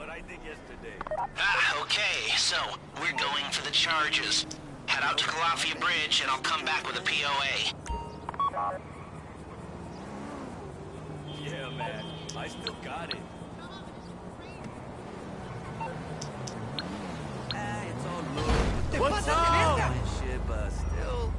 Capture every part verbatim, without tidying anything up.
I did yesterday. Ah, okay. So, we're going for the charges. Head out to Calafia Bridge, and I'll come back with a P O A. Yeah, man. I still got it. Ah, it's all low. What's up? Shit, but still.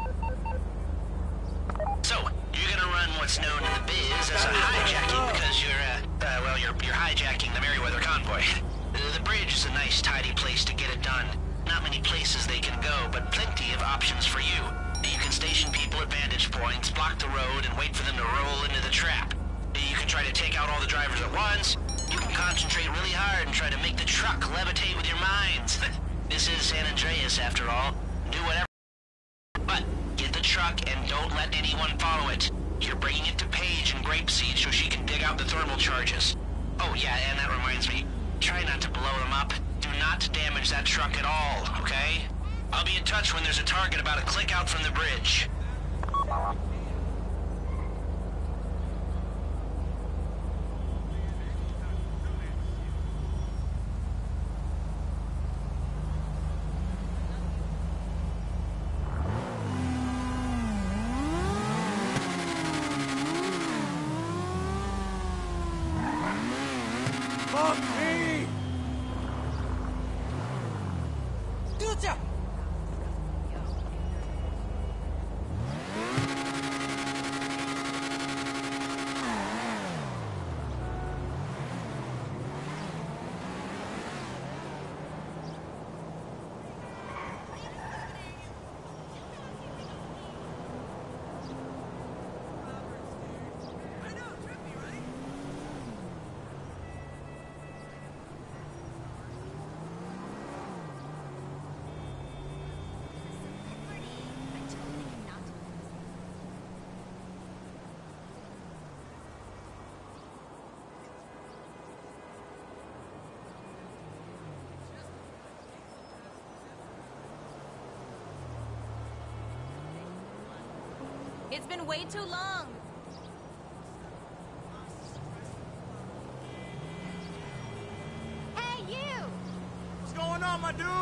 So, you're gonna run what's known in the biz as a hijacking because you're, uh, uh, well, you're, you're hijacking the Merryweather convoy. The, the bridge is a nice, tidy place to get it done. Not many places they can go, but plenty of options for you. You can station people at vantage points, block the road, and wait for them to roll into the trap. You can try to take out all the drivers at once. You can concentrate really hard and try to make the truck levitate with your minds. This is San Andreas, after all. Do whatever. But get the truck and don't let anyone follow it. You're bringing it to Paige in Grapeseed so she can dig out the thermal charges. Oh yeah, and that reminds me. Try not to blow them up. Do not damage that truck at all, okay? I'll be in touch when there's a target about a click out from the bridge. Fuck me! Dude, It's been way too long. Hey, you! What's going on, my dude?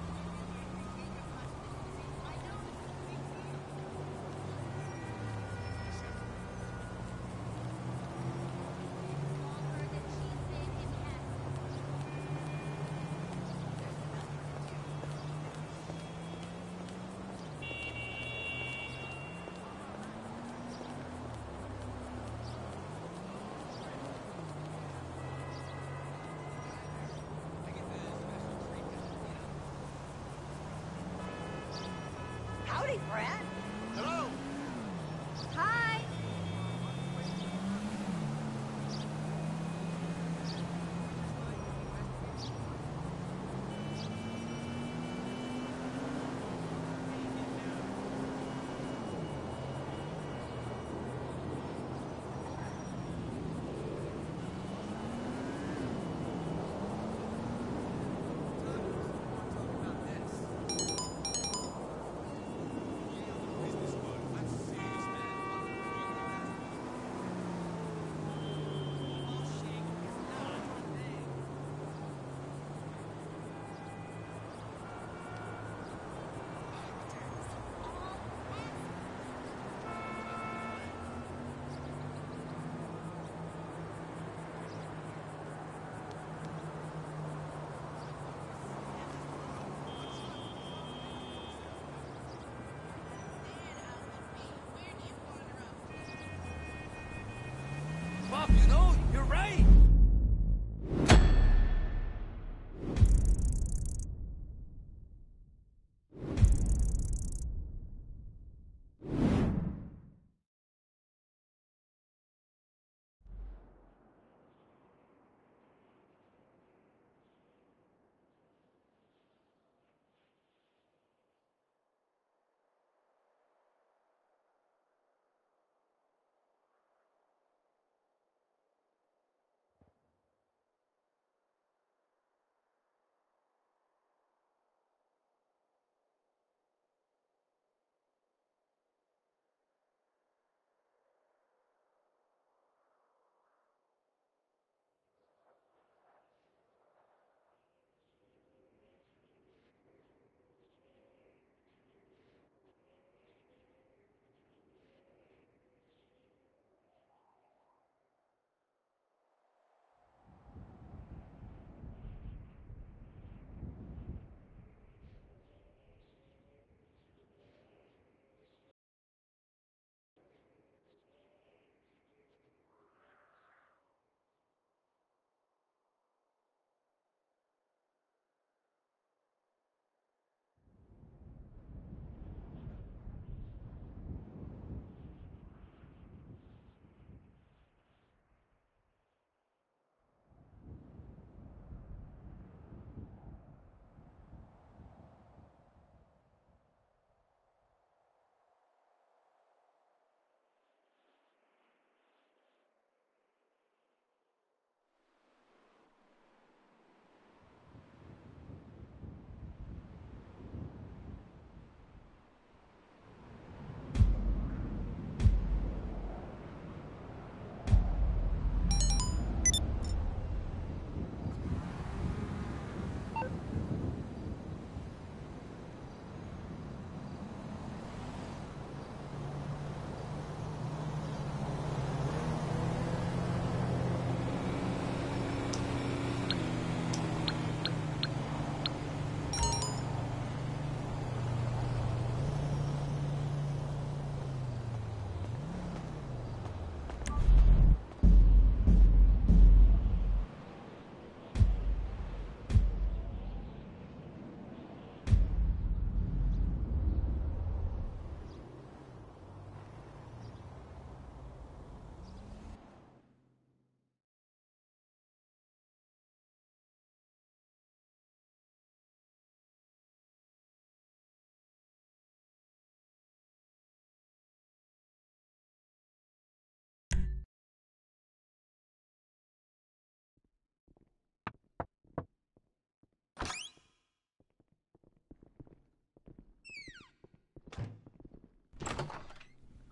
Howdy, Brad. Hello? Hi.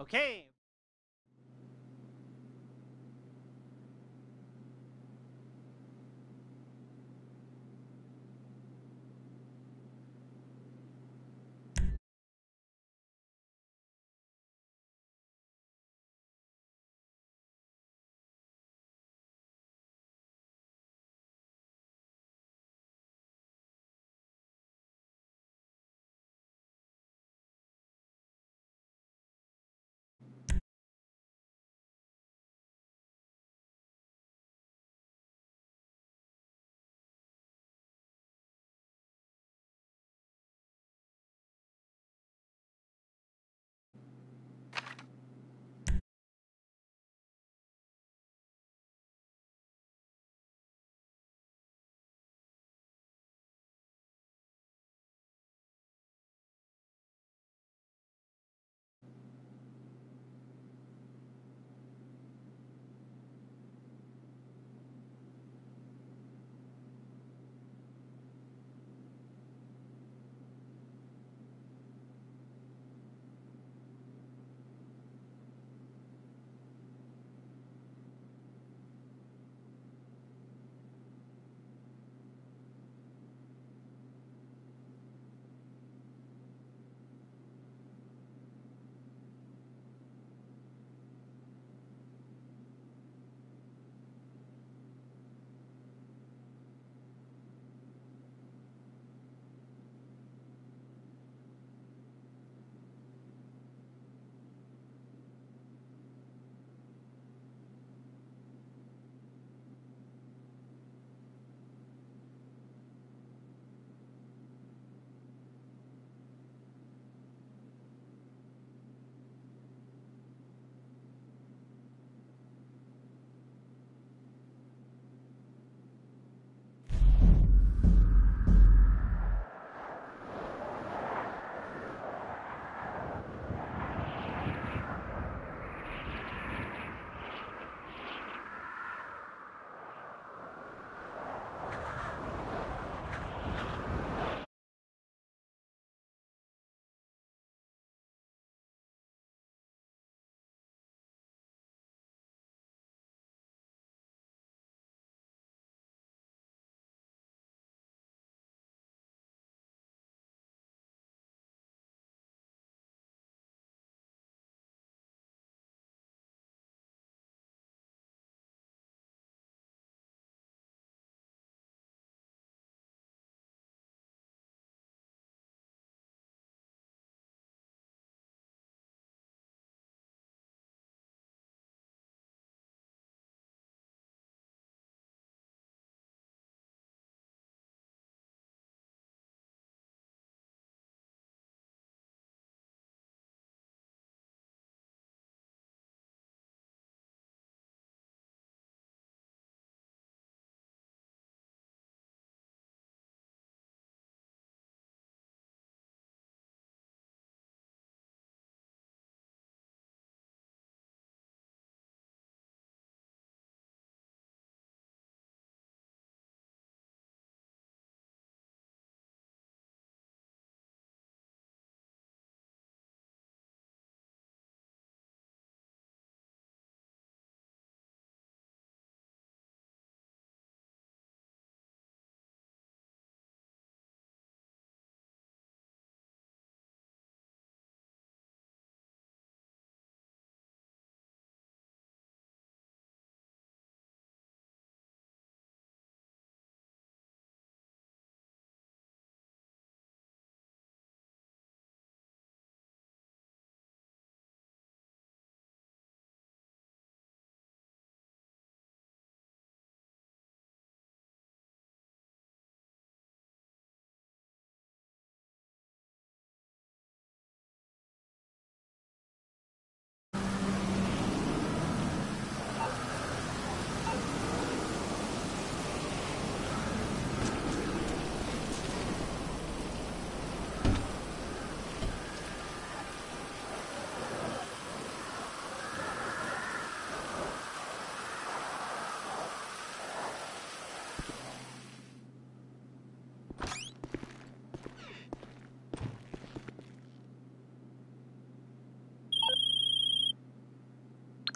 Okay.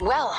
Well,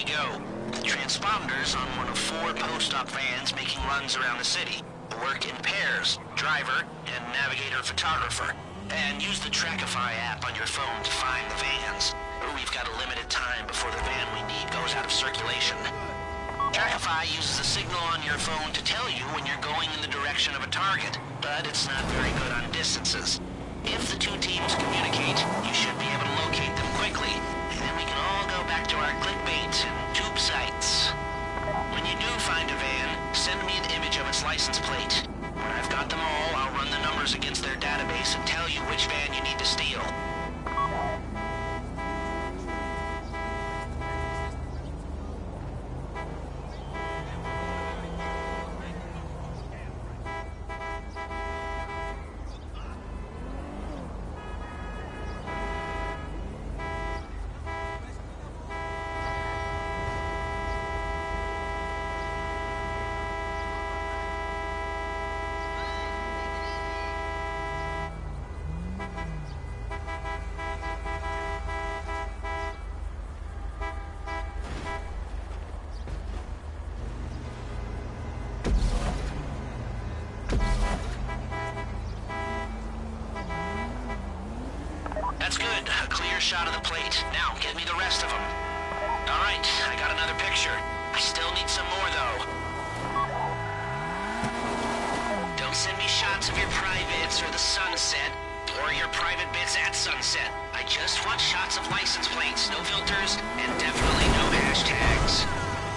go. The transponder's on one of four post-op vans making runs around the city. Work in pairs, driver and navigator photographer. And use the Trackify app on your phone to find the vans. We've got a limited time before the van we need goes out of circulation. Trackify uses a signal on your phone to tell you when you're going in the direction of a target, but it's not very good on distances. If the two teams communicate, you should be able to locate them quickly, and then we can all go back to our clickbait and tube sites. When you do find a van, send me an image of its license plate. When I've got them all, I'll run the numbers against their database and tell you which van you need to steal. That's good. A clear shot of the plate. Now, get me the rest of them. All right, I got another picture. I still need some more, though. Don't send me shots of your privates or the sunset, or your private bits at sunset. I just want shots of license plates, no filters, and definitely no hashtags.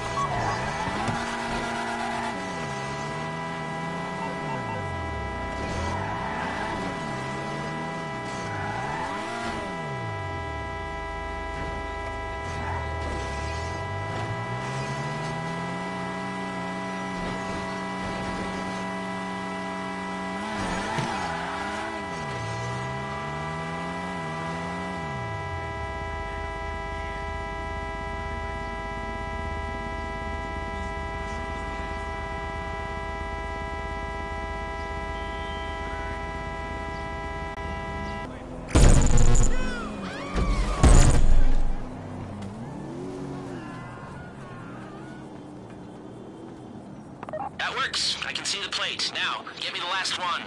That works. I can see the plate. Now, get me the last one.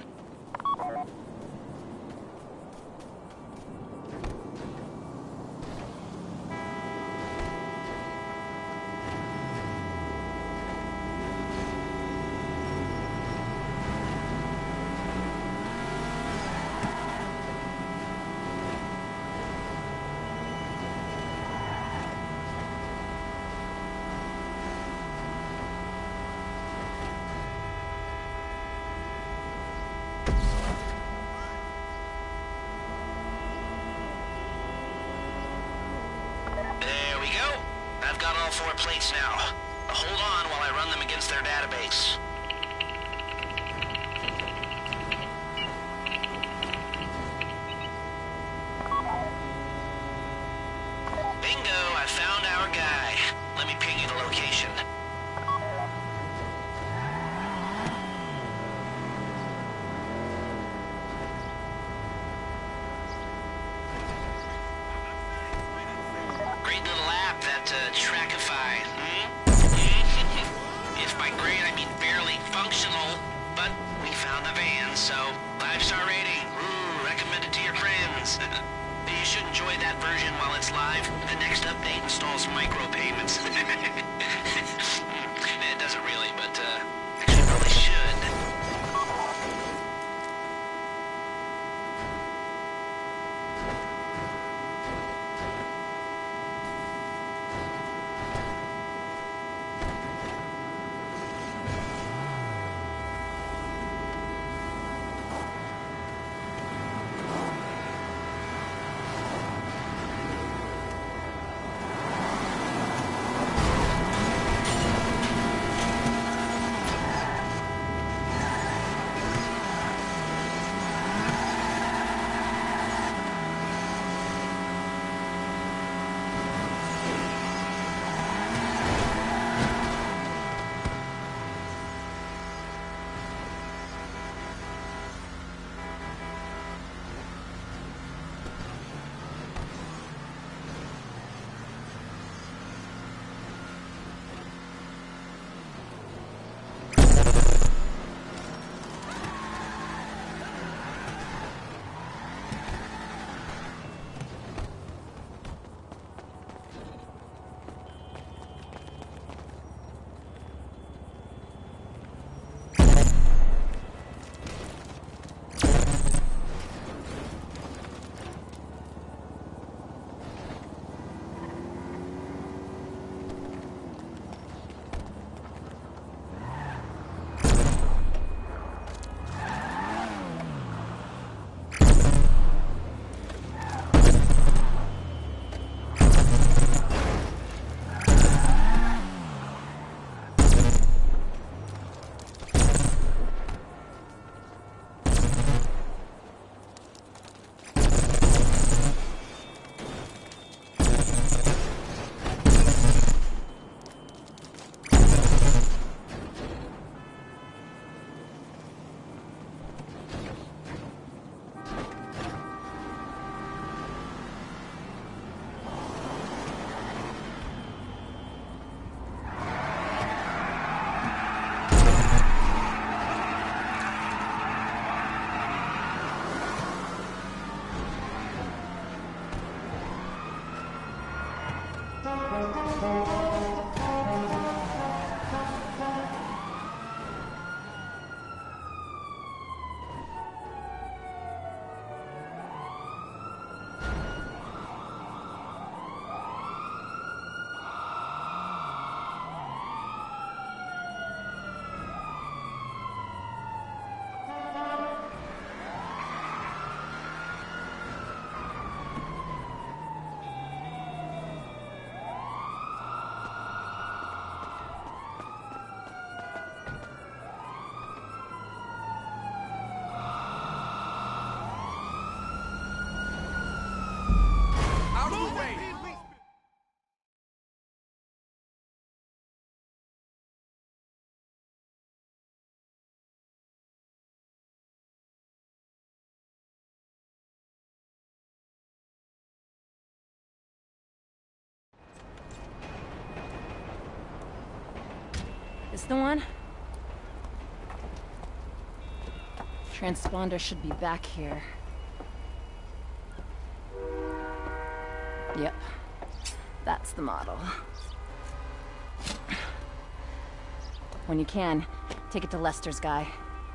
I've got all four plates now. Hold on while I run them against their database. Bingo, I found our guy. Let me ping you the location. Great little app, that uh, Trackify, hmm? If by great I mean barely functional, but we found the van, so five-star rating. Ooh, recommend it to your friends. You should enjoy that version while it's live. The next update installs micropayments. It doesn't really, but uh, actually probably should. This the one? Transponder should be back here. Yep. That's the model. When you can, take it to Lester's guy.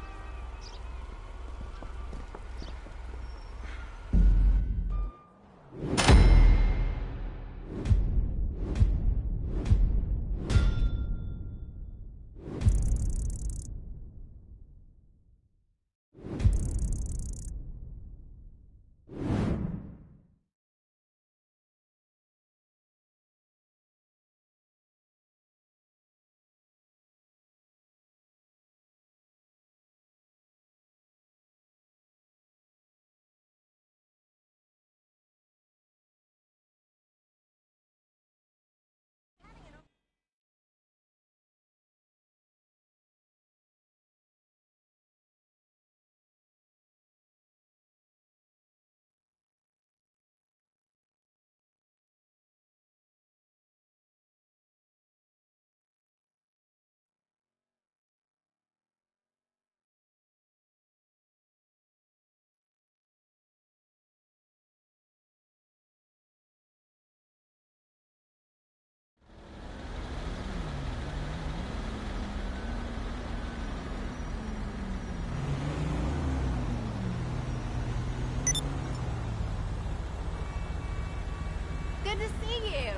Good to see you.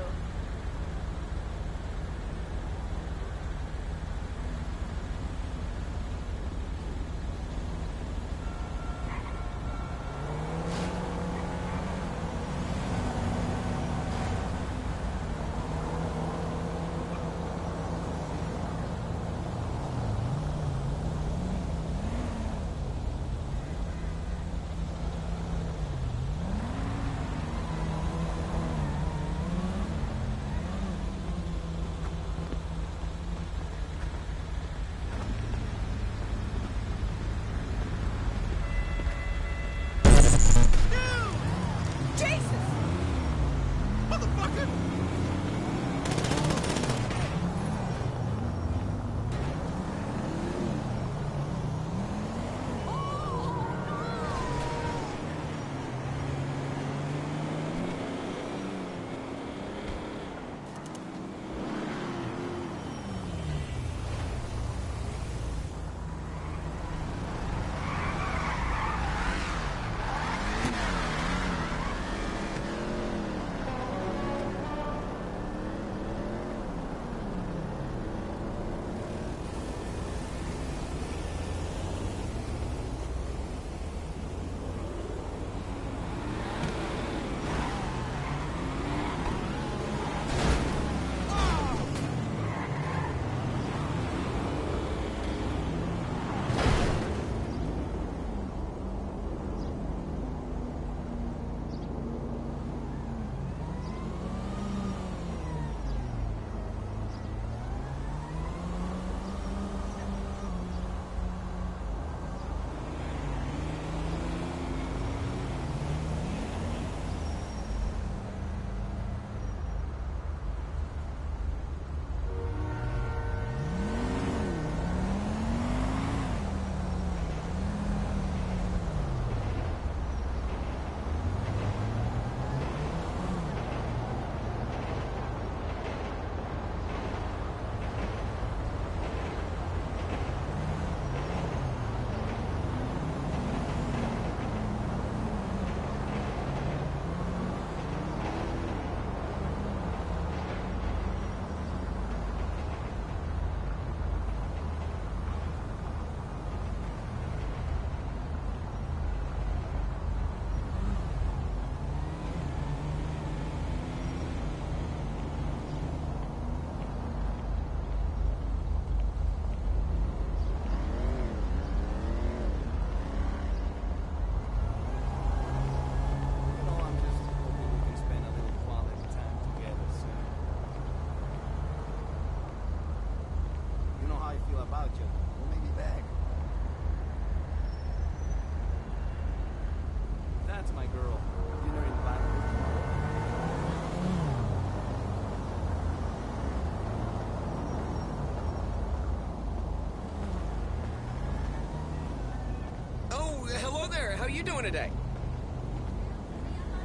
you doing today?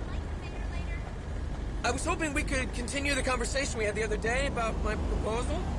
I was hoping we could continue the conversation we had the other day about my proposal.